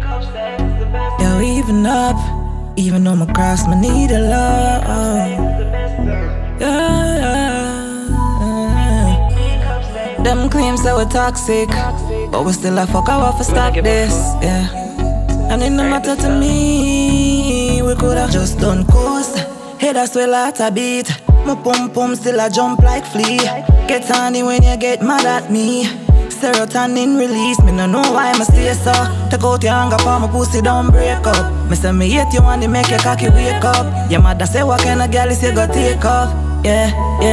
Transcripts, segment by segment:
Yo, even up, even though my cross, me need a love. Yeah. Them claims that we're toxic, but we still a fuck, I want to stop this, yeah. And it no matter to me, we coulda just done coast. Head a swell out a beat, my pum pum still a jump like flea. Get honey when you get mad at me. Serotonin release, me no know why I stay so. Take out your anger for my pussy, don't break up. Me say me hate you and they make your cocky wake up. Your mother say what kind of girl is you go take off. Yeah,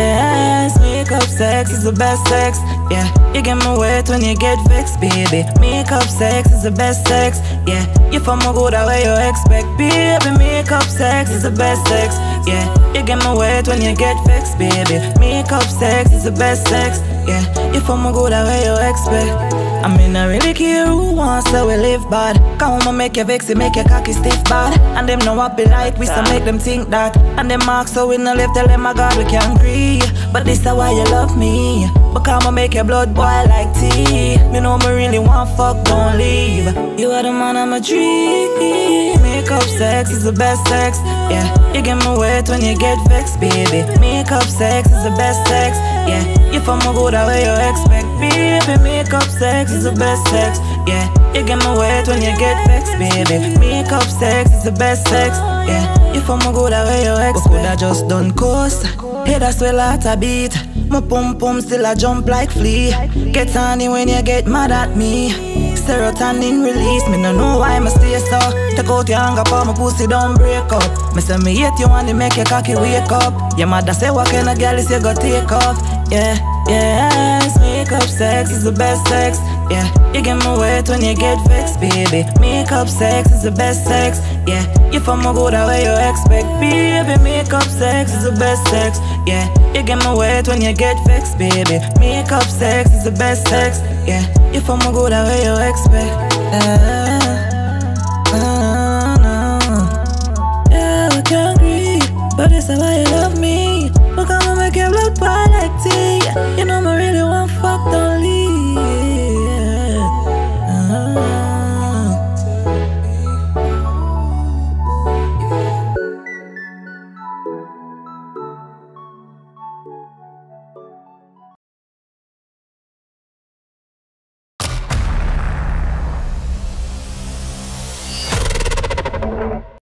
yes, makeup sex is the best sex. Yeah, you get me wet when you get vexed, baby. Makeup sex is the best sex. Yeah, you from a good way you expect, baby. Makeup sex is the best sex. Yeah, you get me wet when you get vexed, baby. Makeup sex is the best sex. Yeah, you from a good way you expect. I mean, I really care who wants to we live bad. Come on, make you vex, make your cocky stiff bad. And them know what be like, we so make them think that. And them marks so we no live, tell them my God we can't agree. But this is why you love me, because I make your blood boil like tea. You know me really want fuck, don't leave. You are the man of my dream. Makeup sex is the best sex. Yeah, you get me wet when you get vexed, baby. Makeup sex is the best sex. Yeah, you from a good way you expect, baby. Makeup sex is the best sex. Yeah, you get me wet when you get vexed, baby. Makeup sex is the best sex. Yeah, you from a good way you expect. We coulda just done coast. Head a swell out a beat, my pum pum still a jump like flea. Get honey when you get mad at me. Serotonin release, me no know why I stay so. Take out your anger for my pussy, don't break up. Me say me hate you and they make your cocky wake up. Your mother say what kind of girl is you go take off. Yeah, yes, makeup sex is the best sex. Yeah, you get me wet when you get vexed, baby. Makeup sex is the best sex. Yeah, you from a good way you expect, baby. Makeup sex is the best sex. Yeah, you get me wet when you get vexed, baby. Makeup sex is the best sex. Yeah, you from a good way you expect. Yeah, I can't agree, but it's the way you love me. Look how I make your blood boil like tea.